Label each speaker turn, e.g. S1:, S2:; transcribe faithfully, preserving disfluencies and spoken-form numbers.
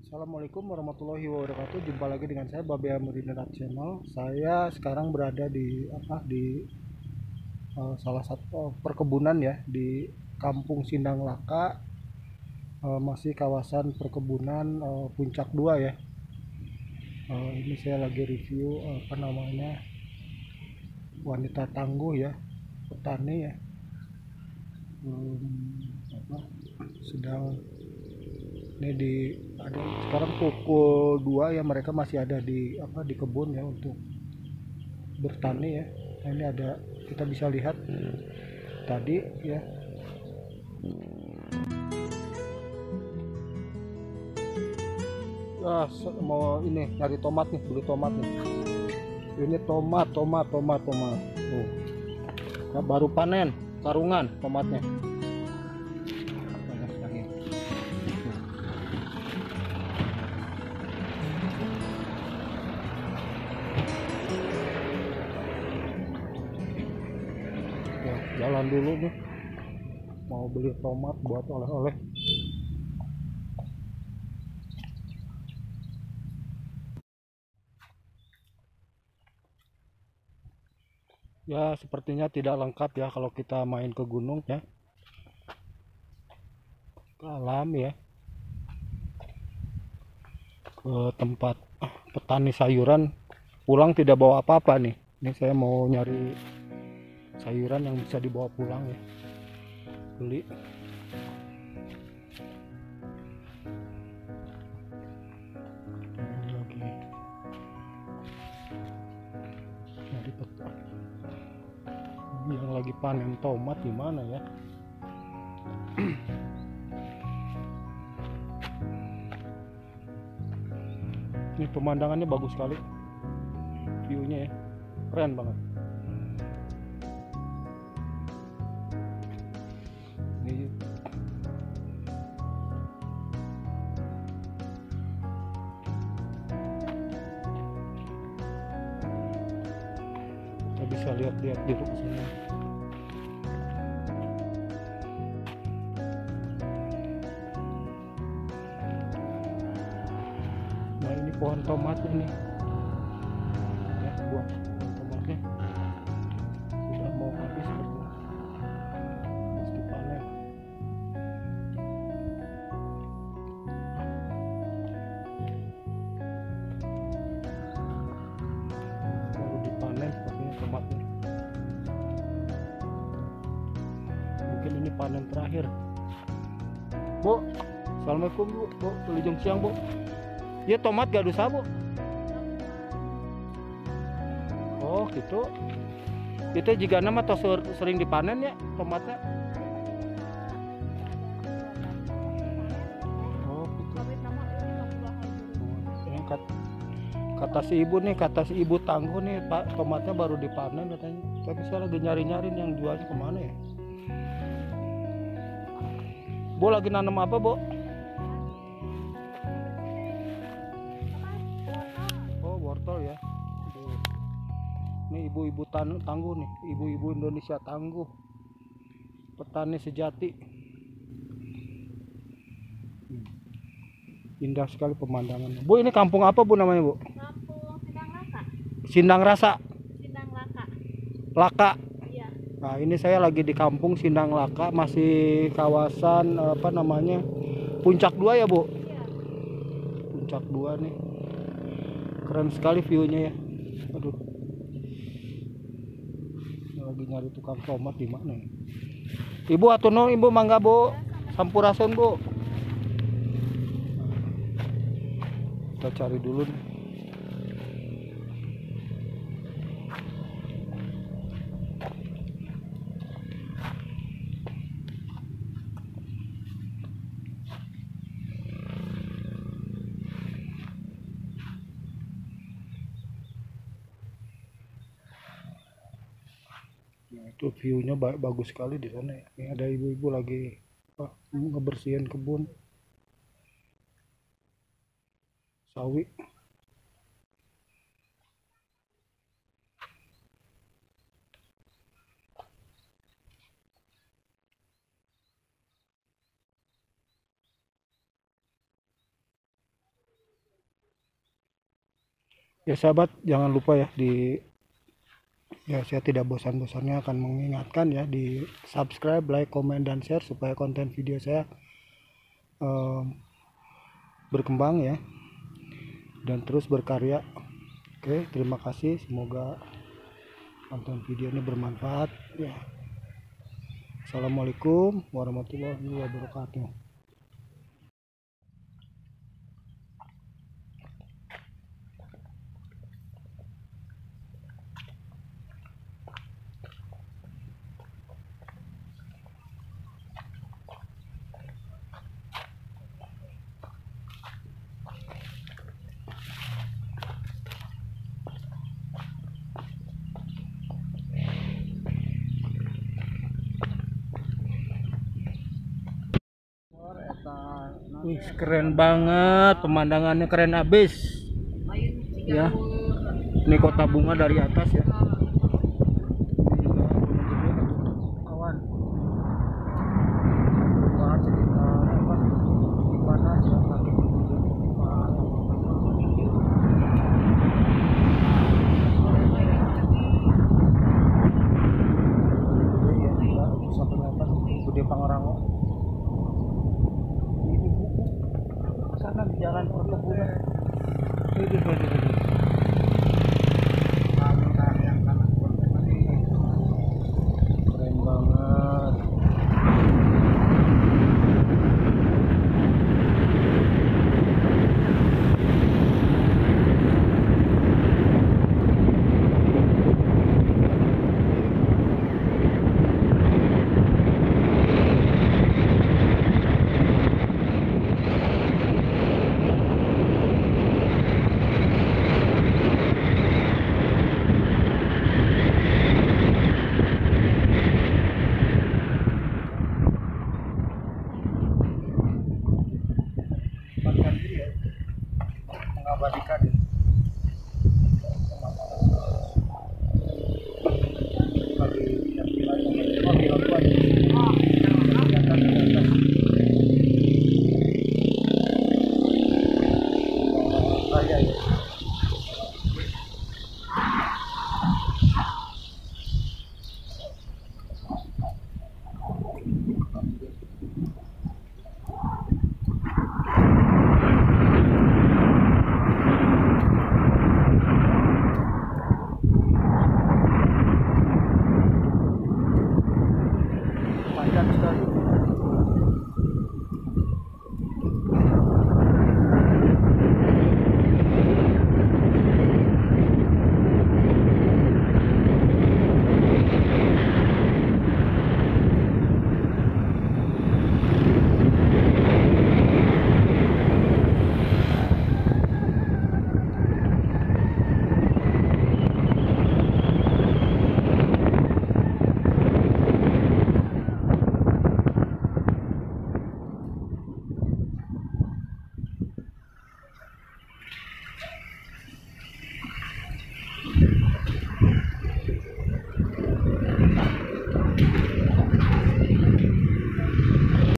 S1: Assalamualaikum warahmatullahi wabarakatuh. Jumpa lagi dengan saya Babe Amudin Channel. Saya sekarang berada di apa di uh, salah satu uh, perkebunan ya di Kampung Sindang Laka, uh, masih kawasan perkebunan uh, Puncak dua ya. Uh, ini saya lagi review uh, apa namanya wanita tangguh ya, petani ya. Um, apa, sedang ini di ada sekarang pukul dua ya, mereka masih ada di apa di kebun ya untuk bertani ya. Nah, ini ada, kita bisa lihat tadi ya, ah, mau ini nyari tomat nih, beli tomat nih. Ini tomat tomat tomat tomat tuh, ya, baru panen karungan tomatnya. Jalan dulu nih, mau beli tomat buat oleh-oleh. Ya sepertinya tidak lengkap ya kalau kita main ke gunung ya, ke alam ya, ke tempat petani sayuran, pulang tidak bawa apa-apa nih. Ini saya mau nyari sayuran yang bisa dibawa pulang ya, beli. Ini lagi nyari peta. Ini yang lagi panen tomat di mana ya? Ini pemandangannya bagus sekali, viewnya ya, keren banget. Ini kita bisa lihat-lihat dulu ke sini. Nah ini pohon tomatnya nih ya, buah pohon tomatnya sudah mau habis seperti habis dipanen. Baru dipanen sepertinya tomatnya, mungkin ini panen terakhir. Bu, assalamualaikum bu, bu Wilujeng siang bu. Ya tomat gak dosa bu? Oh gitu. Itu jika nama atau sering dipanen ya tomatnya? Oh gitu. Yang kata, kata si ibu nih, kata si ibu tangguh nih, Pak, tomatnya baru dipanen katanya. Tapi saya lagi nyari-nyari yang jualnya kemana ya? Bu lagi nanam apa bu? Wortel ya. Ini ibu-ibu tangguh nih, ibu-ibu Indonesia tangguh, petani sejati. Indah sekali pemandangannya. Bu, ini kampung apa bu namanya bu?
S2: Kampung Sindang Rasa.
S1: Sindang Rasa.
S2: Sindang Laka.
S1: Laka.
S2: Iya.
S1: Nah ini saya lagi di kampung Sindang Laka, masih kawasan apa namanya Puncak dua ya bu?
S2: Iya.
S1: Puncak dua nih. Keren sekali viewnya ya. Aduh. Lagi nyari tukang tomat di mana ya? Ibu atuno ibu mangga bu, sampurasun bu. Kita cari dulu nih. Nah, itu viewnya bagus sekali di sana ya. Ini ada ibu-ibu lagi apa, ngebersihin kebun sawi. Ya sahabat, jangan lupa ya di ya saya tidak bosan-bosannya akan mengingatkan ya di subscribe, like, komen, dan share supaya konten video saya um, berkembang ya dan terus berkarya. Oke, terima kasih, semoga konten video ini bermanfaat ya. Assalamualaikum warahmatullahi wabarakatuh. Wih, keren banget, pemandangannya keren abis ya. Ini kota bunga dari atas ya. Ini juga awan. Wah, sekitar apa? Gimana ya kaki bisa kelihatan Gede Pangrango. Sana di jalan perkebunan. Itu, itu, itu.